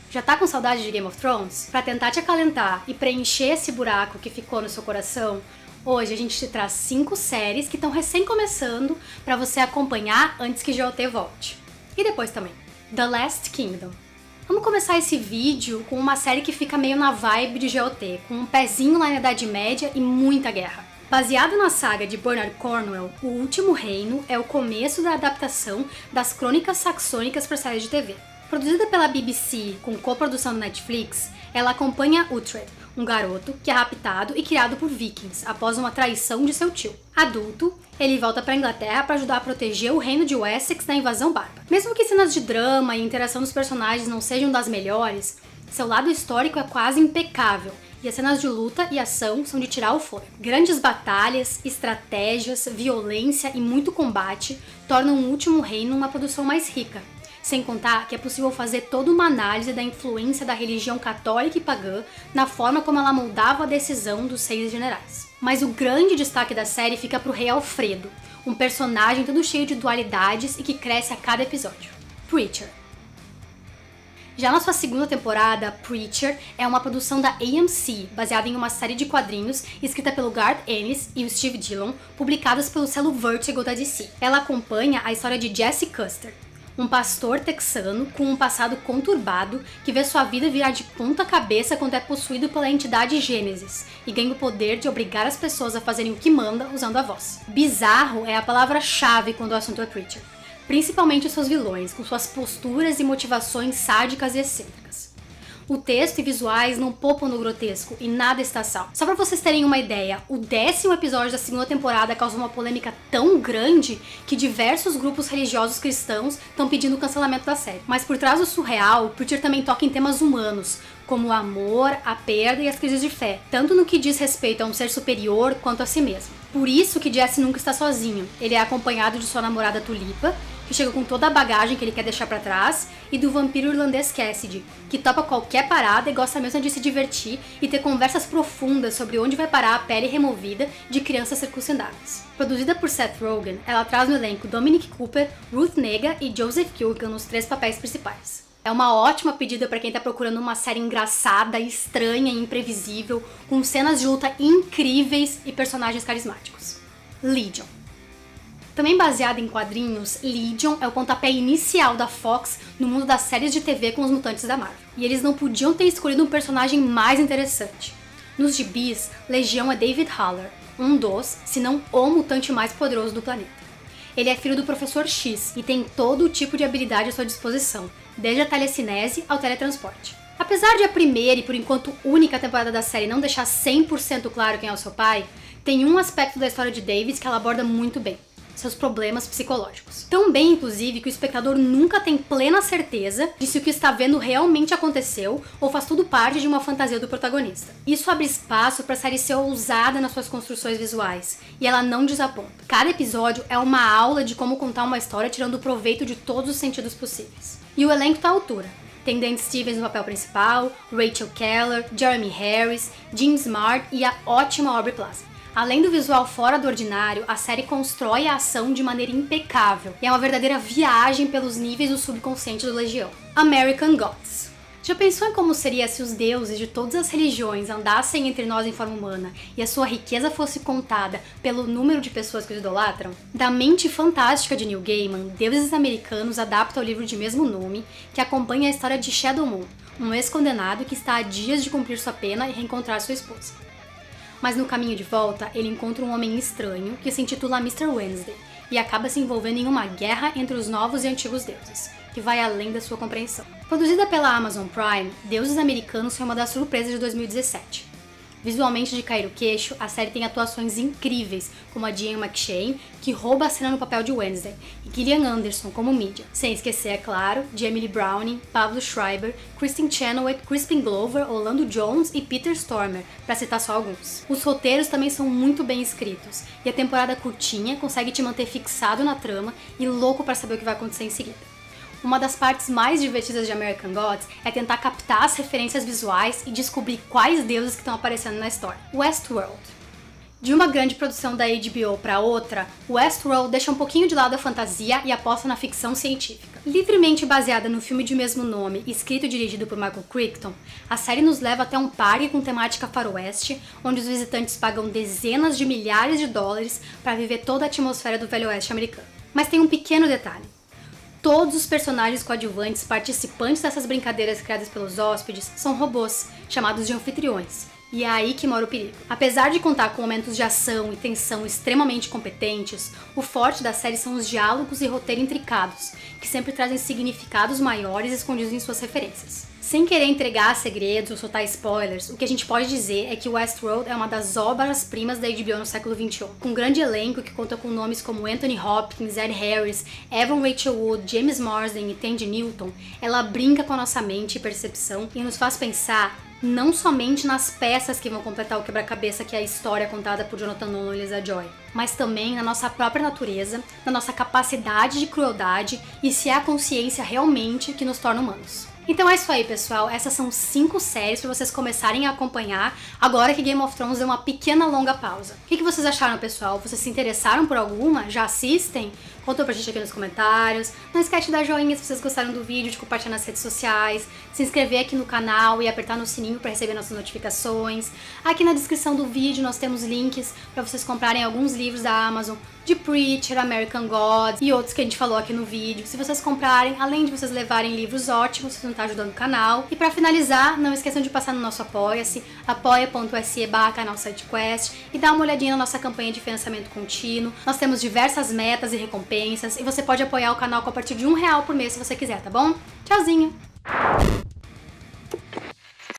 Já tá com saudade de Game of Thrones? Pra tentar te acalentar e preencher esse buraco que ficou no seu coração, hoje a gente te traz 5 séries que estão recém começando pra você acompanhar antes que GOT volte. E depois também. The Last Kingdom. Vamos começar esse vídeo com uma série que fica meio na vibe de GOT, com um pezinho lá na Idade Média e muita guerra. Baseado na saga de Bernard Cornwell, O Último Reino é o começo da adaptação das Crônicas Saxônicas para série de TV. Produzida pela BBC com coprodução do Netflix, ela acompanha Uhtred, um garoto que é raptado e criado por vikings após uma traição de seu tio. Adulto, ele volta para a Inglaterra para ajudar a proteger o reino de Wessex da invasão bárbara. Mesmo que cenas de drama e interação dos personagens não sejam das melhores, seu lado histórico é quase impecável, e as cenas de luta e ação são de tirar o fôlego. Grandes batalhas, estratégias, violência e muito combate tornam O Último Reino uma produção mais rica. Sem contar que é possível fazer toda uma análise da influência da religião católica e pagã na forma como ela moldava a decisão dos reis generais. Mas o grande destaque da série fica pro rei Alfredo, um personagem todo cheio de dualidades e que cresce a cada episódio. Preacher. Já na sua segunda temporada, Preacher é uma produção da AMC, baseada em uma série de quadrinhos escrita pelo Garth Ennis e o Steve Dillon, publicadas pelo selo Vertigo da DC. Ela acompanha a história de Jesse Custer, um pastor texano com um passado conturbado que vê sua vida virar de ponta cabeça quando é possuído pela entidade Gênesis e ganha o poder de obrigar as pessoas a fazerem o que manda usando a voz. Bizarro é a palavra-chave quando o assunto é Preacher, principalmente os seus vilões, com suas posturas e motivações sádicas e excêntricas. O texto e visuais não poupam no grotesco e nada está sal. Só pra vocês terem uma ideia, o 10º episódio da segunda temporada causou uma polêmica tão grande que diversos grupos religiosos cristãos estão pedindo o cancelamento da série. Mas por trás do surreal, Preacher também toca em temas humanos, como o amor, a perda e as crises de fé, tanto no que diz respeito a um ser superior quanto a si mesmo. Por isso que Jesse nunca está sozinho. Ele é acompanhado de sua namorada Tulipa, que chega com toda a bagagem que ele quer deixar pra trás, e do vampiro irlandês Cassidy, que topa qualquer parada e gosta mesmo de se divertir e ter conversas profundas sobre onde vai parar a pele removida de crianças circuncindadas. Produzida por Seth Rogen, ela traz no elenco Dominic Cooper, Ruth Negga e Joseph Kugan nos 3 papéis principais. É uma ótima pedida para quem tá procurando uma série engraçada, estranha e imprevisível, com cenas de luta incríveis e personagens carismáticos. Legion. Também baseada em quadrinhos, Legion é o pontapé inicial da Fox no mundo das séries de TV com os mutantes da Marvel. E eles não podiam ter escolhido um personagem mais interessante. Nos gibis, Legião é David Haller, um dos, se não o mutante mais poderoso do planeta. Ele é filho do Professor X e tem todo o tipo de habilidade à sua disposição, desde a telecinese ao teletransporte. Apesar de a primeira e por enquanto única temporada da série não deixar 100% claro quem é o seu pai, tem um aspecto da história de David que ela aborda muito bem: seus problemas psicológicos. Tão bem, inclusive, que o espectador nunca tem plena certeza de se o que está vendo realmente aconteceu ou faz tudo parte de uma fantasia do protagonista. Isso abre espaço para a série ser ousada nas suas construções visuais, e ela não desaponta. Cada episódio é uma aula de como contar uma história tirando proveito de todos os sentidos possíveis. E o elenco tá à altura. Tem Dan Stevens no papel principal, Rachel Keller, Jeremy Harris, Jean Smart e a ótima Aubrey Plaza. Além do visual fora do ordinário, a série constrói a ação de maneira impecável e é uma verdadeira viagem pelos níveis do subconsciente do Legião. American Gods. Já pensou em como seria se os deuses de todas as religiões andassem entre nós em forma humana e a sua riqueza fosse contada pelo número de pessoas que os idolatram? Da mente fantástica de Neil Gaiman, Deuses Americanos adapta o livro de mesmo nome, que acompanha a história de Shadow Moon, um ex-condenado que está a dias de cumprir sua pena e reencontrar sua esposa. Mas no caminho de volta, ele encontra um homem estranho que se intitula Mr. Wednesday e acaba se envolvendo em uma guerra entre os novos e antigos deuses, que vai além da sua compreensão. Produzida pela Amazon Prime, Deuses Americanos foi uma das surpresas de 2017. Visualmente de cair o queixo, a série tem atuações incríveis, como a de Ian McShane, que rouba a cena no papel de Wednesday, e Gillian Anderson como Midia. Sem esquecer, é claro, de Emily Browning, Pablo Schreiber, Kristen Chenoweth, Crispin Glover, Orlando Jones e Peter Stormare, para citar só alguns. Os roteiros também são muito bem escritos, e a temporada curtinha consegue te manter fixado na trama e louco para saber o que vai acontecer em seguida. Uma das partes mais divertidas de American Gods é tentar captar as referências visuais e descobrir quais deuses que estão aparecendo na história. Westworld. De uma grande produção da HBO para outra, Westworld deixa um pouquinho de lado a fantasia e aposta na ficção científica. Livremente baseada no filme de mesmo nome, escrito e dirigido por Michael Crichton, a série nos leva até um parque com temática faroeste, onde os visitantes pagam dezenas de milhares de dólares para viver toda a atmosfera do Velho Oeste americano. Mas tem um pequeno detalhe. Todos os personagens coadjuvantes participantes dessas brincadeiras criadas pelos hóspedes são robôs, chamados de anfitriões. E é aí que mora o perigo. Apesar de contar com momentos de ação e tensão extremamente competentes, o forte da série são os diálogos e roteiro intricados, que sempre trazem significados maiores escondidos em suas referências. Sem querer entregar segredos ou soltar spoilers, o que a gente pode dizer é que Westworld é uma das obras-primas da HBO no século XXI. Com um grande elenco que conta com nomes como Anthony Hopkins, Ed Harris, Evan Rachel Wood, James Marsden e Tandy Newton, ela brinca com a nossa mente e percepção e nos faz pensar não somente nas peças que vão completar o quebra-cabeça que é a história contada por Jonathan Nolan e Lisa Joy, mas também na nossa própria natureza, na nossa capacidade de crueldade e se é a consciência realmente que nos torna humanos. Então é isso aí, pessoal. Essas são 5 séries para vocês começarem a acompanhar agora que Game of Thrones deu uma pequena longa pausa. O que vocês acharam, pessoal? Vocês se interessaram por alguma? Já assistem? Conta pra gente aqui nos comentários. Não esquece de dar joinha se vocês gostaram do vídeo, de compartilhar nas redes sociais, se inscrever aqui no canal e apertar no sininho para receber nossas notificações. Aqui na descrição do vídeo nós temos links para vocês comprarem alguns livros da Amazon, de Preacher, American Gods e outros que a gente falou aqui no vídeo. Se vocês comprarem, além de vocês levarem livros ótimos, vocês vão estar ajudando o canal. E para finalizar, não esqueçam de passar no nosso Apoia-se, apoia.se/canalsidequest e dar uma olhadinha na nossa campanha de financiamento contínuo. Nós temos diversas metas e recompensas e você pode apoiar o canal com a partir de R$1 por mês se você quiser, tá bom? Tchauzinho!